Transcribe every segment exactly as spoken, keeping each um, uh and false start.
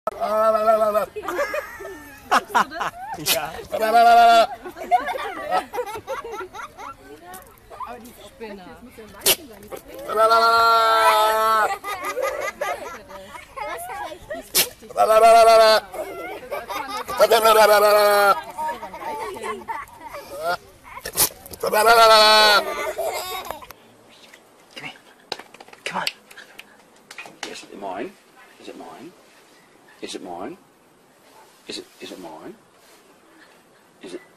Ja. Aber die Spinner. Das muss ja ein Weibchen sein. Come here. Come on. Is it mine? Is it mine? Is it mine? Is it is it mine? Is it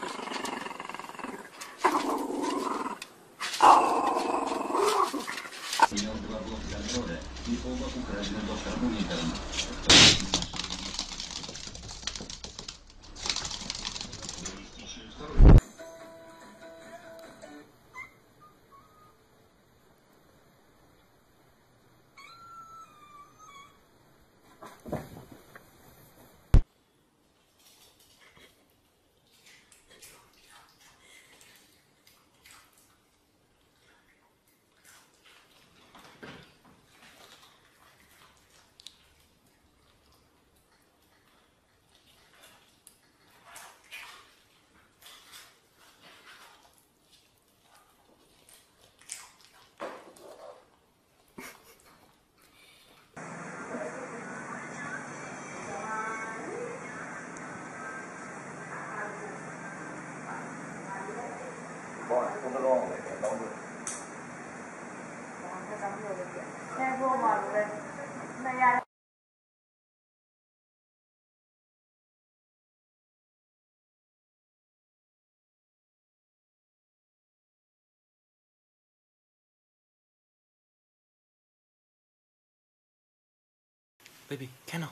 Baby, kennel.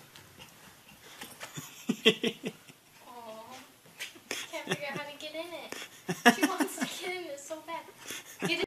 Aww. Can't figure out how to get in it. She wants to get in it so bad. Get in.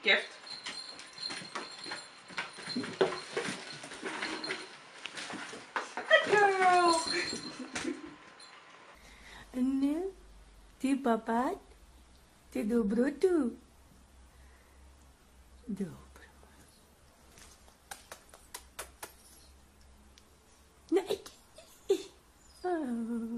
Gift. Good girl. Ano? Ty papat? Ty dobro tu? Dobro. Nej! Oh.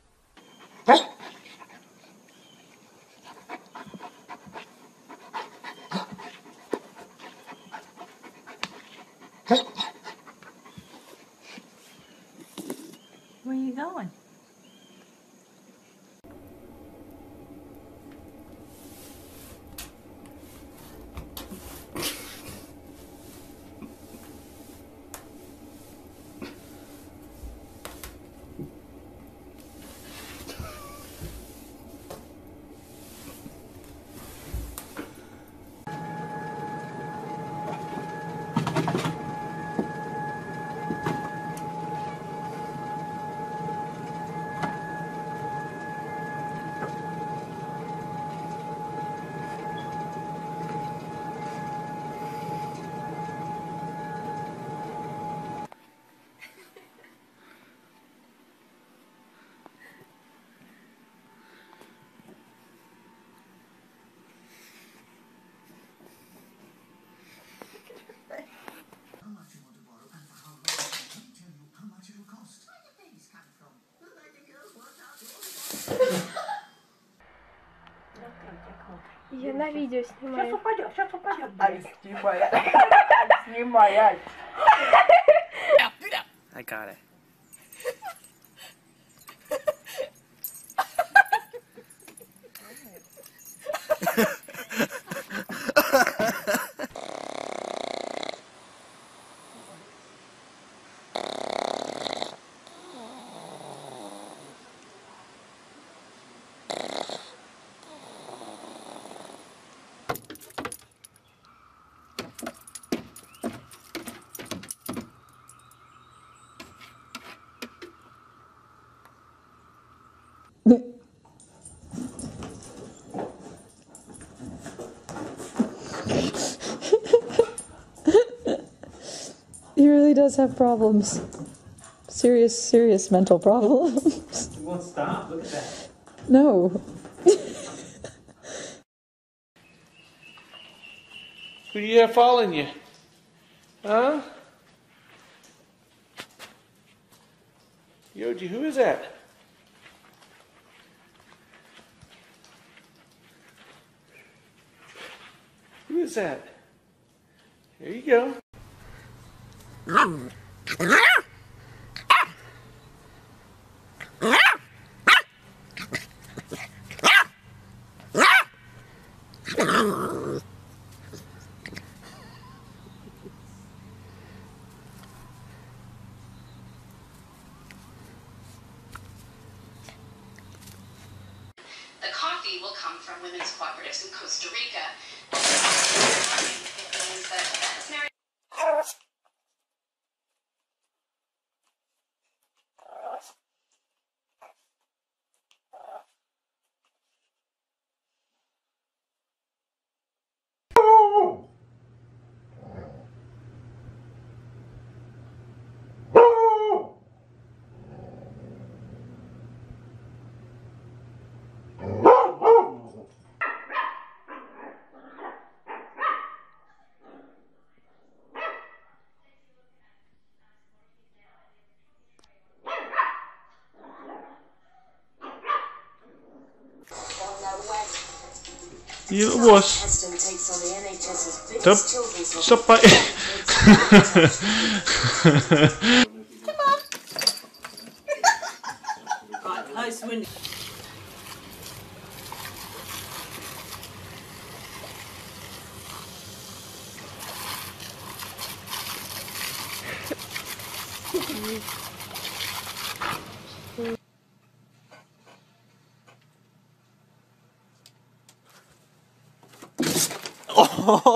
Where are you going? Я на видео снимаю. Сейчас упадет, сейчас упадет. Ай, снимай. Снимай, ай. I got it. He really does have problems. Serious, serious mental problems. It won't stop. Look at that. No. Who do you have following you? Huh? Yoji, who is that? Who is that? There you go. The coffee will come from women's cooperatives in Costa Rica. It means that that's married. You was. Stop. Stop by. Right, nice windy. Oh.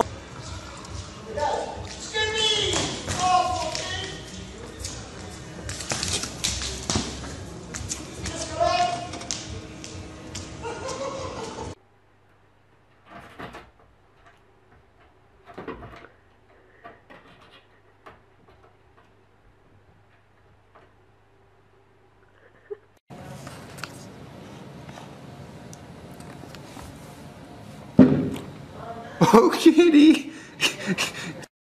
Oh, kitty.